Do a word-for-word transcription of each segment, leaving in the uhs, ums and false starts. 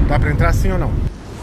Dá pra entrar sim ou não?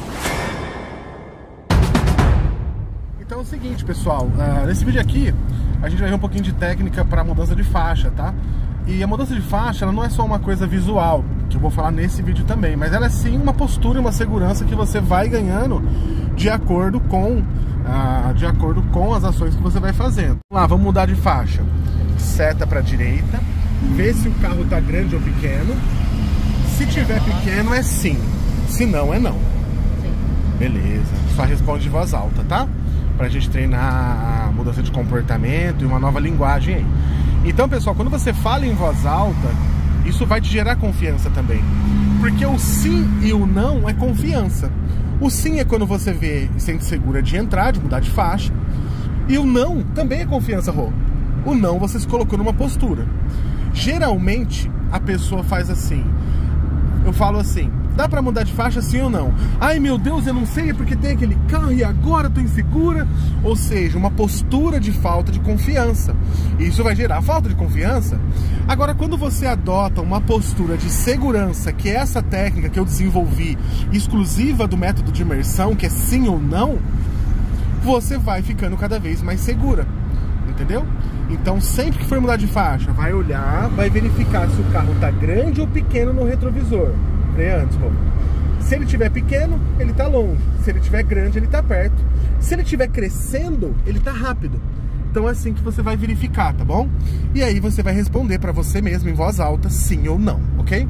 Então é o seguinte, pessoal, uh, nesse vídeo aqui a gente vai ver um pouquinho de técnica para mudança de faixa, tá? E a mudança de faixa, ela não é só uma coisa visual, que eu vou falar nesse vídeo também, mas ela é sim uma postura e uma segurança que você vai ganhando de acordo com, uh, de acordo com as ações que você vai fazendo. Vamos lá, vamos mudar de faixa. Seta para direita, vê se o carro tá grande ou pequeno. Se tiver pequeno é sim, se não é não. Beleza, só responde de voz alta, tá? Pra gente treinar a mudança de comportamento e uma nova linguagem aí. Então, pessoal, quando você fala em voz alta, isso vai te gerar confiança também. Porque o sim e o não é confiança. O sim é quando você vê e sente segura de entrar, de mudar de faixa. E o não também é confiança, Rô. O não você se colocou numa postura. Geralmente, a pessoa faz assim. Eu falo assim, dá pra mudar de faixa sim ou não? Ai meu Deus, eu não sei porque tem aquele carro e agora eu tô insegura. Ou seja, uma postura de falta de confiança. E isso vai gerar falta de confiança. Agora, quando você adota uma postura de segurança, que é essa técnica que eu desenvolvi, exclusiva do método de imersão, que é sim ou não, você vai ficando cada vez mais segura. Entendeu? Então, sempre que for mudar de faixa, vai olhar, vai verificar se o carro tá grande ou pequeno no retrovisor. Freia antes, Rô. Se ele tiver pequeno, ele tá longe. Se ele tiver grande, ele tá perto. Se ele tiver crescendo, ele tá rápido. Então é assim que você vai verificar, tá bom? E aí você vai responder pra você mesmo em voz alta, sim ou não, ok?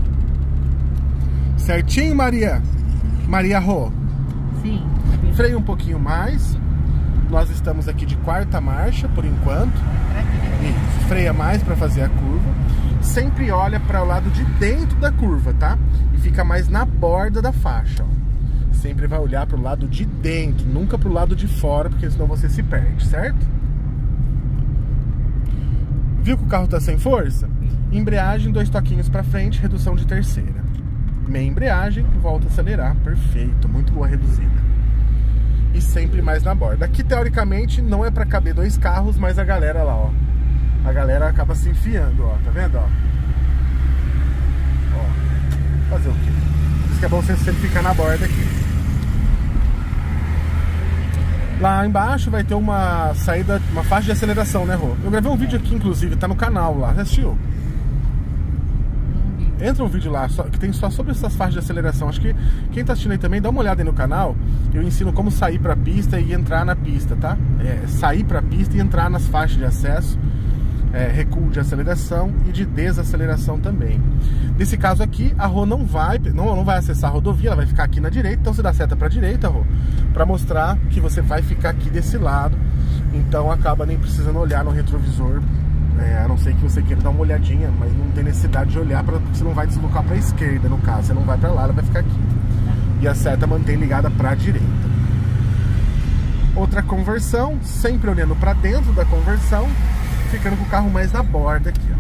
Certinho, Maria? Maria Rô? Sim. Freia um pouquinho mais. Nós estamos aqui de quarta marcha, por enquanto. Isso, freia mais para fazer a curva. Sempre olha para o lado de dentro da curva, tá? E fica mais na borda da faixa, ó. Sempre vai olhar para o lado de dentro, nunca para o lado de fora, porque senão você se perde, certo? Viu que o carro tá sem força? Embreagem, dois toquinhos para frente, redução de terceira. Meia embreagem, volta a acelerar. Perfeito, muito boa reduzida. E sempre mais na borda. Aqui, teoricamente, não é pra caber dois carros, mas a galera lá, ó. A galera acaba se enfiando, ó. Tá vendo, ó? Ó. Fazer o quê? Por isso que é bom você sempre ficar na borda aqui. Lá embaixo vai ter uma saída, uma faixa de aceleração, né, Rô? Eu gravei um vídeo aqui, inclusive, tá no canal lá. Você assistiu? Entra um vídeo lá, só, que tem só sobre essas faixas de aceleração. Acho que quem tá assistindo aí também, dá uma olhada aí no canal. Eu ensino como sair pra pista e entrar na pista, tá? É, sair pra pista e entrar nas faixas de acesso, é, recuo de aceleração e de desaceleração também. Nesse caso aqui, a Rô não vai, não, não vai acessar a rodovia, ela vai ficar aqui na direita. Então você dá seta pra direita, Rô, pra mostrar que você vai ficar aqui desse lado. Então acaba nem precisando olhar no retrovisor. É, a não ser que você queira dar uma olhadinha, mas não tem necessidade de olhar, pra, porque você não vai deslocar para a esquerda, no caso, você não vai para lá, ela vai ficar aqui. E a seta mantém ligada para a direita. Outra conversão, sempre olhando para dentro da conversão, ficando com o carro mais na borda aqui,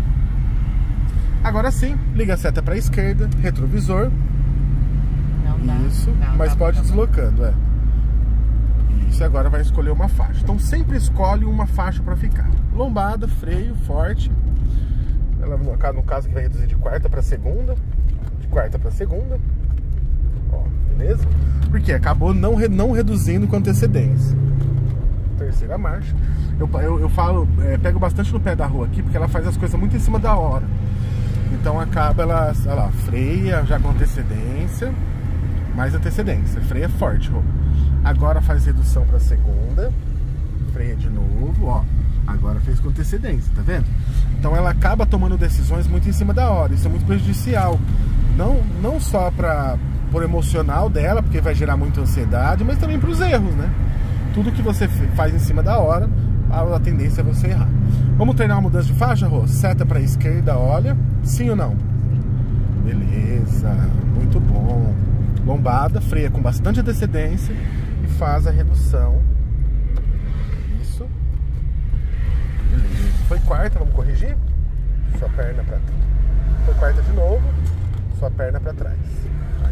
ó. Agora sim, liga a seta para a esquerda, retrovisor. Não dá, isso, não, mas dá, pode dá, deslocando, é. Isso, agora vai escolher uma faixa. Então sempre escolhe uma faixa para ficar. Lombada, freio, forte. Ela, no caso que vai reduzir de quarta para segunda. De quarta para segunda. Ó, beleza? Porque acabou não, não reduzindo com antecedência. Terceira marcha. Eu, eu, eu falo, é, pego bastante no pé da Rô aqui, porque ela faz as coisas muito em cima da hora. Então acaba ela, olha lá, freia já com antecedência. Mais antecedência. Freia forte, Rô. Agora faz redução para segunda, freia de novo, ó. Agora fez com antecedência, tá vendo? Então ela acaba tomando decisões muito em cima da hora. Isso é muito prejudicial. Não, não só para por emocional dela, porque vai gerar muita ansiedade, mas também para os erros, né? Tudo que você faz em cima da hora, a tendência é você errar. Vamos treinar uma mudança de faixa, Rô? Seta para a esquerda, olha. Sim ou não? Beleza, muito bom. Lombada, freia com bastante antecedência e faz a redução. Isso. Beleza. Foi quarta, vamos corrigir? Sua perna pra trás. Foi quarta de novo. Sua perna pra trás. Aí.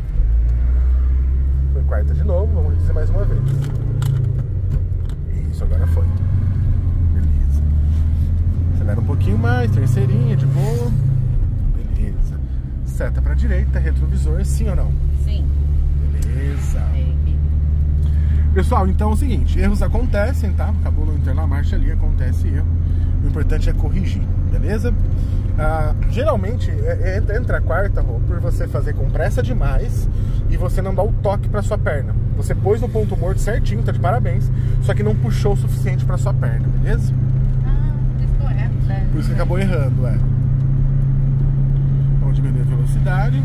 Foi quarta de novo, vamos reduzir mais uma vez. Isso, agora foi. Beleza. Acelera um pouquinho mais, terceirinha, de boa. Beleza. seta pra direita, retrovisor, sim ou não? Sim. Beleza. É. Pessoal, então é o seguinte, erros acontecem, tá? Acabou não entrar na marcha ali, acontece erro. O importante é corrigir, beleza? Ah, geralmente é, é, entra a quarta, Rô, por você fazer com pressa demais e você não dá o toque pra sua perna. Você pôs no ponto morto certinho, tá de parabéns, só que não puxou o suficiente pra sua perna, beleza? Ah, por isso correto, né? Por isso que acabou errando, é. Vamos diminuir a velocidade.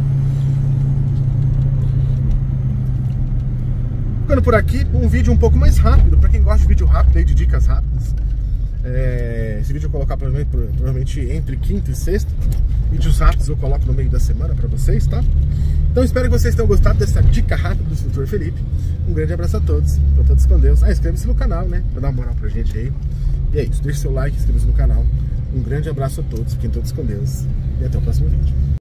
Ficando por aqui, um vídeo um pouco mais rápido, pra quem gosta de vídeo rápido aí, de dicas rápidas. É, esse vídeo eu vou colocar provavelmente, provavelmente entre quinta e sexta. Vídeos rápidos eu coloco no meio da semana pra vocês, tá? Então espero que vocês tenham gostado dessa dica rápida do instrutor Felipe. Um grande abraço a todos, pra todos com Deus. Ah, inscreva-se no canal, né? Pra dar uma moral pra gente aí. E é isso, deixe seu like, inscreva-se no canal. Um grande abraço a todos, fiquem todos com Deus. E até o próximo vídeo.